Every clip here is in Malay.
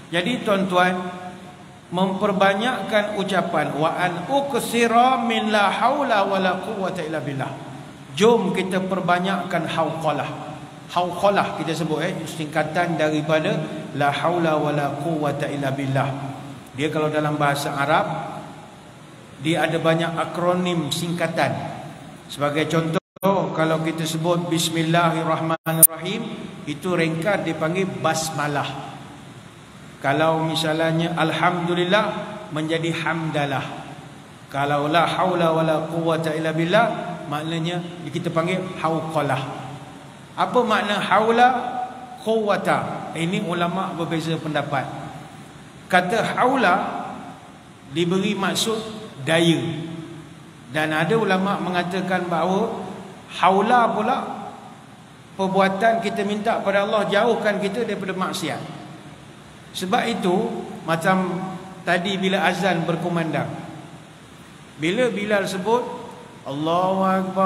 Jadi tuan-tuan, memperbanyakkan ucapan wa an uksira min la haula wala quwwata illa billah. Jom kita perbanyakkan hauqalah. Hauqalah kita sebut singkatan daripada la haula wala quwwata illa billah. Dia kalau dalam bahasa Arab, dia ada banyak akronim singkatan. Sebagai contoh, kalau kita sebut bismillahirrahmanirrahim, itu ringkas dipanggil basmalah. Kalau misalnya alhamdulillah menjadi hamdalah. Kalau la haula wala quwwata illa billah, maknanya kita panggil hauqalah. Apa makna haula quwwata? Ini ulama berbeza pendapat. Kata haula diberi maksud daya. Dan ada ulama mengatakan bahawa haula pula perbuatan kita minta pada Allah jauhkan kita daripada maksiat. Sebab itu macam tadi bila azan berkumandang, bila Bilal sebut Allahu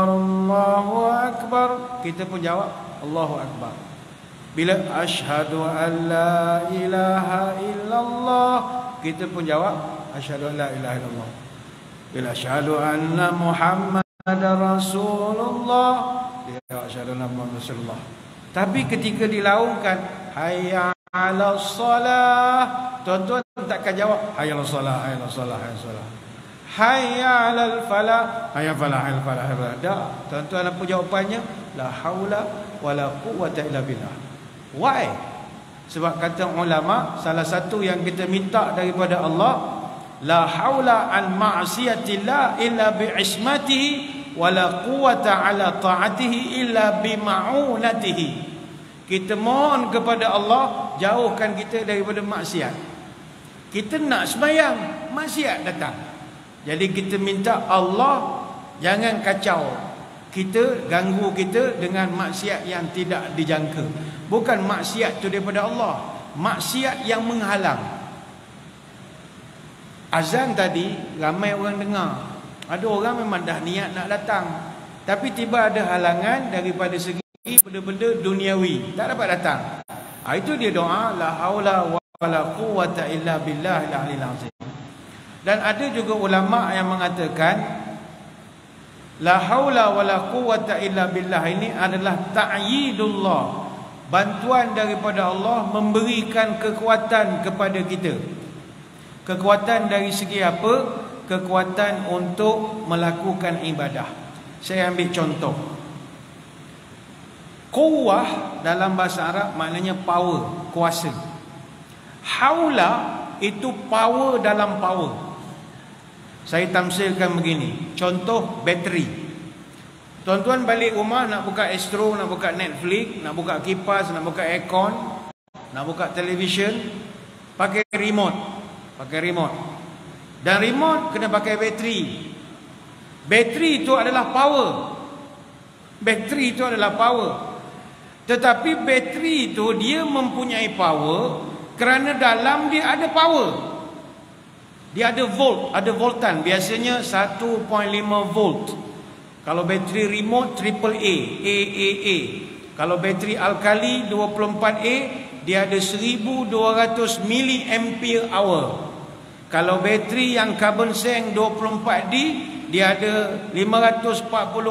Akbar, kita pun jawab Allahu Akbar. Bila asyhadu an la ilaha illallah, kita pun jawab asyhadu an la ilaha illallah. Bila asyhadu anna Muhammadar Rasulullah, dia asyhadu anna Muhammadar Rasulullah. Tapi ketika dilaungkan hayya 'alas salah, tuan-tuan takkan jawab hayya 'alas salah, hayya 'alas salah, hayya 'alas salah. Hayya 'alal falah, hayya falah, hayya falah, hayya falah. Tak, tuan-tuan apa jawapannya? La haula wala quwwata illa billah. Why? Sebab kata ulama, salah satu yang kita minta daripada Allah, la haula an ma'siyatillah illa bi'ismatihi wala quwwata ala ta'atihi illa bima'unatihi. Kita mohon kepada Allah jauhkan kita daripada maksiat. Kita nak sembahyang, maksiat datang. Jadi kita minta Allah jangan kacau kita, ganggu kita dengan maksiat yang tidak dijangka. Bukan maksiat itu daripada Allah, maksiat yang menghalang. Azan tadi ramai orang dengar. Ada orang memang dah niat nak datang, tapi tiba ada halangan daripada segi benda-benda duniawi, tak dapat datang. Itu dia doa la haula wala quwwata illa billahil aliyil azim. Dan ada juga ulama yang mengatakan la haula wala quwwata illa billah ini adalah ta'yidullah, bantuan daripada Allah memberikan kekuatan kepada kita. Kekuatan dari segi apa? Kekuatan untuk melakukan ibadah. Saya ambil contoh. Quwwah dalam bahasa Arab maknanya power, kuasa. Haula itu power dalam power. Saya tamsilkan begini. Contoh bateri. Tuan-tuan balik rumah nak buka Astro, nak buka Netflix, nak buka kipas, nak buka aircon, nak buka television, pakai remote. Pakai remote. Dan remote kena pakai bateri. Bateri itu adalah power. Bateri itu adalah power. Tetapi bateri itu dia mempunyai power kerana dalam dia ada power. Dia ada volt, ada voltan. Biasanya 1.5 volt. Kalau bateri remote AAA, AAA. Kalau bateri alkali 24A, dia ada 1200 mAh. Kalau bateri yang carbon seng 24D, dia ada 540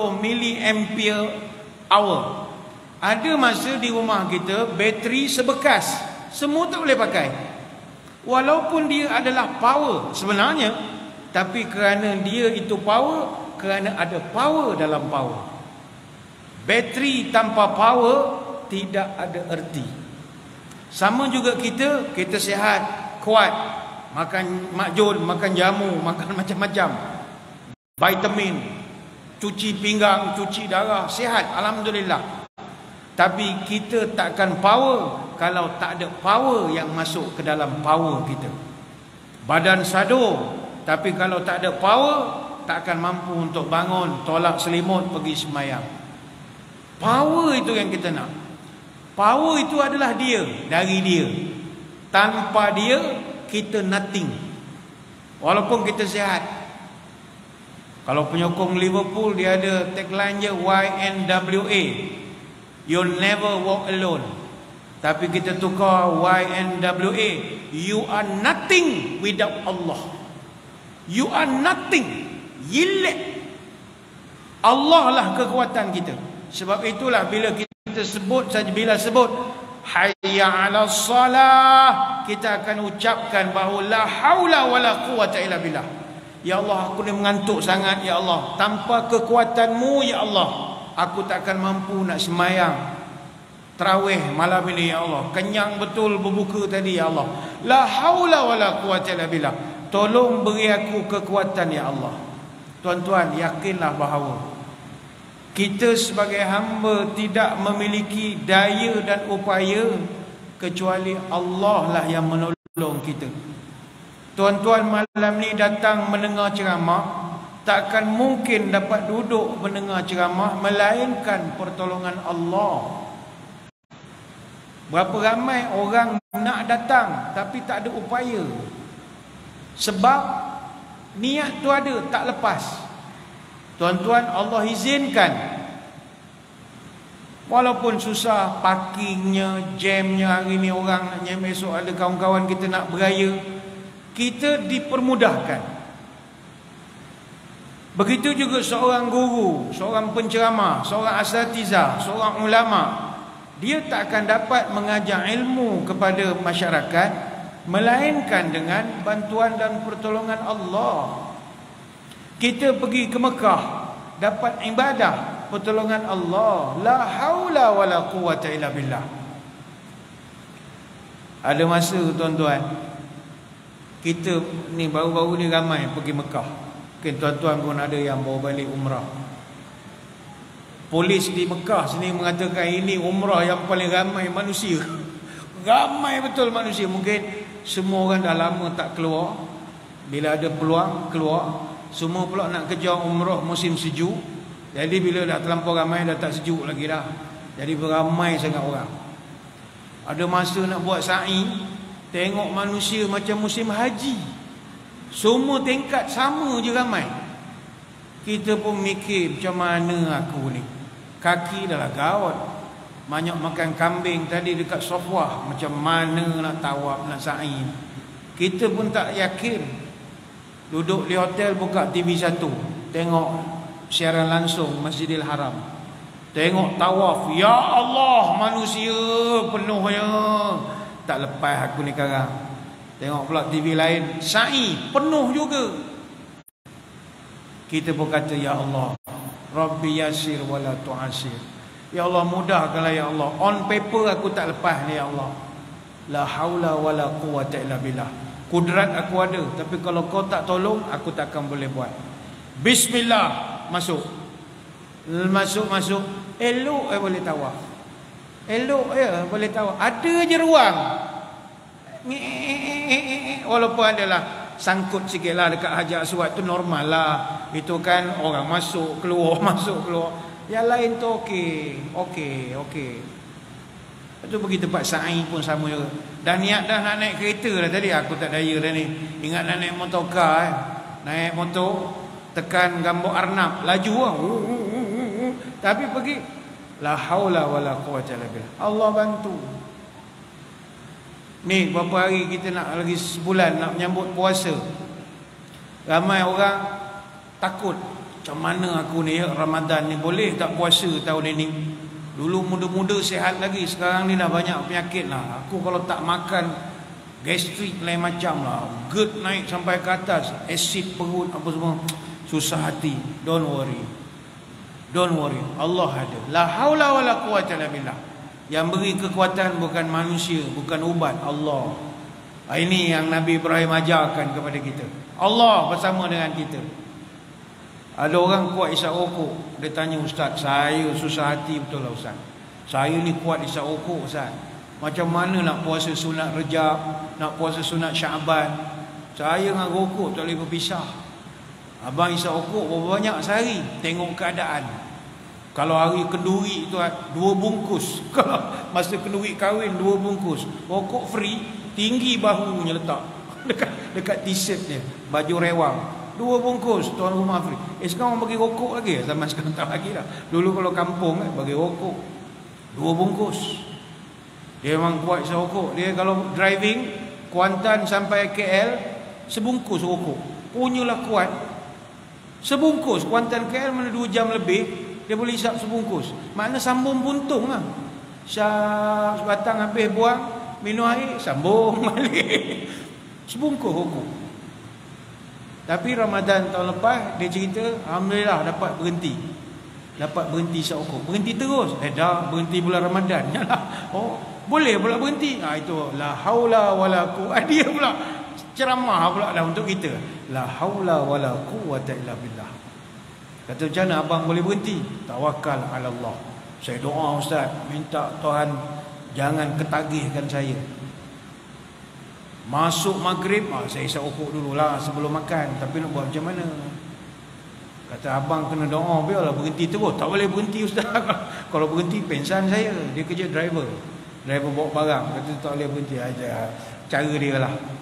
mAh. Ada masa di rumah kita bateri sebekas, semua tak boleh pakai. Walaupun dia adalah power sebenarnya, tapi kerana dia itu power, kerana ada power dalam power. Bateri tanpa power tidak ada erti. Sama juga kita sihat, kuat, makan makjun, makan jamu, makan macam-macam, vitamin, cuci pinggang, cuci darah, sihat, alhamdulillah. Tapi kita takkan power kalau tak ada power yang masuk ke dalam power kita. Badan sadur, tapi kalau tak ada power, takkan mampu untuk bangun, tolak selimut, pergi sembahyang. Power itu yang kita nak. Power itu adalah dia, dari dia. Tanpa dia, kita nothing. Walaupun kita sihat. Kalau penyokong Liverpool, dia ada tagline je YNWA, you'll never walk alone. Tapi kita tukar YNWA, you are nothing without Allah. You are nothing. Yilek. Allah lah kekuatan kita. Sebab itulah bila kita sebut saja, bila sebut hayya 'alas salah, kita akan ucapkan bahawa la haula wala quwata illa billah. Ya Allah, aku ni mengantuk sangat ya Allah. Tanpa kekuatanmu ya Allah, aku takkan mampu nak sembahyang tarawih malam ini ya Allah. Kenyang betul berbuka tadi ya Allah. La haula wala quwata illa billah. Tolong beri aku kekuatan ya Allah. Tuan-tuan, yakinlah bahawa kita sebagai hamba tidak memiliki daya dan upaya kecuali Allah lah yang menolong kita. Tuan-tuan malam ni datang mendengar ceramah, takkan mungkin dapat duduk mendengar ceramah melainkan pertolongan Allah. Berapa ramai orang nak datang tapi tak ada upaya. Sebab niat tu ada, tak lepas. Tuan-tuan, Allah izinkan. Walaupun susah parkingnya, jamnya hari ni orang nak jam, esok ada kawan-kawan kita nak beraya, kita dipermudahkan. Begitu juga seorang guru, seorang penceramah, seorang asatizah, seorang ulama, dia tak akan dapat mengajar ilmu kepada masyarakat melainkan dengan bantuan dan pertolongan Allah. Kita pergi ke Mekah dapat ibadah, pertolongan Allah. La haula wala quwata illa billah. Ada masa tuan-tuan, kita ni baru-baru ni ramai pergi Mekah. Mungkin tuan-tuan pun ada yang bawa balik umrah. Polis di Mekah sini mengatakan ini umrah yang paling ramai manusia. Ramai betul manusia. Mungkin semua orang dah lama tak keluar. Bila ada peluang keluar. Semua pula nak kejar umrah musim sejuk. Jadi bila dah terlampau ramai, dah tak sejuk lagi dah. Jadi beramai sangat orang. Ada masa nak buat sa'i, tengok manusia macam musim haji. Semua tingkat sama je ramai. Kita pun mikir macam mana aku ni. Kaki dah lah gawat. Banyak makan kambing tadi dekat Sofwah. Macam mana nak tawaf, nak sa'i. Kita pun tak yakin. Duduk di hotel, buka TV 1, tengok siaran langsung Masjidil Haram. Tengok tawaf. Ya Allah, manusia penuhnya. Tak lepas aku ni sekarang. Tengok pula TV lain, sa'i penuh juga. Kita pun kata, ya Allah, Rabbi yasir wala tu'asir. Ya Allah, mudahkanlah ya Allah. On paper aku tak lepas ni ya Allah. La haula wala quwata illa billah. Kudrat aku ada, tapi kalau kau tak tolong, aku takkan boleh buat. Bismillah, masuk. Masuk. Elok boleh tawaf. Elok boleh tawaf. Ada je ruang. Walaupun adalah sangkut sikit lah dekat Hajar Aswad, tu normal lah. Itu kan orang masuk keluar masuk keluar. Yang lain tu okey. Lepas tu pergi tempat sa'i pun sama juga. Dah niat dah nak naik kereta dah tadi. Aku tak daya dah ni. Ingat nak naik motorcar Naik motor, tekan gambok Arnab, laju lah. Tapi pergi, la haula wala quwata illa billah. Allah bantu. Ni beberapa hari kita nak lagi sebulan nak menyambut puasa. Ramai orang takut, macam mana aku ni Ramadan ni boleh tak puasa tahun ini. Dulu muda-muda sihat lagi, sekarang ni dah banyak penyakit lah. Aku kalau tak makan, gastrik lain macam lah, GERD naik sampai ke atas, asid perut apa semua, susah hati. Don't worry, Allah ada. La haula wala quwata illa billah. Yang beri kekuatan bukan manusia, bukan ubat, Allah. Ini yang Nabi Ibrahim ajarkan kepada kita. Allah bersama dengan kita. Ada orang kuat isap rokok. Dia tanya, Ustaz, saya susah hati betul lah Ustaz. Saya ni kuat isap rokok Ustaz. Macam mana nak puasa sunat Rejab, nak puasa sunat Syaban? Saya dengan rokok tak boleh berpisah. Abang isap rokok berapa banyak sehari? Tengok keadaan. Kalau hari kenduri tu 2 bungkus. Kalau masa kenduri kahwin 2 bungkus. Rokok free, tinggi bahunya letak dekat t-shirt dia, baju rewang. 2 bungkus, tuan rumah free. Sekarang orang bagi rokok lagi. Zaman sekarang tak lagi dah. Dulu kalau kampung bagi rokok 2 bungkus. Dia memang kuat isap rokok. Dia kalau driving Kuantan sampai KL sebungkus rokok. Punyalah kuat. Sebungkus Kuantan KL mana 2 jam lebih, dia boleh hisap sebungkus. Makna sambung puntung lah. Syah sebatang habis buang, minum air, sambung balik. Sebungkus rokok. Tapi Ramadan tahun lepas dia cerita, alhamdulillah dapat berhenti. Dapat berhenti hisap rokok. Berhenti terus. Dah berhenti bulan Ramadan. Yalah. Oh, boleh pula berhenti. Itu la haula wala quwwata. Dia pula ceramah pula dah untuk kita. La haula wala quwwata illa billah. Kata macam mana abang boleh berhenti? Tawakal ala Allah. Saya doa ustaz, minta Tuhan jangan ketagihkan saya. Masuk maghrib, saya isap rokok dululah sebelum makan. Tapi nak buat macam mana? Kata abang kena doa, biarlah berhenti terus. Tak boleh berhenti ustaz. Kalau berhenti pensan saya. Dia kerja driver bawa barang. Kata tak boleh berhenti. Cara dia lah.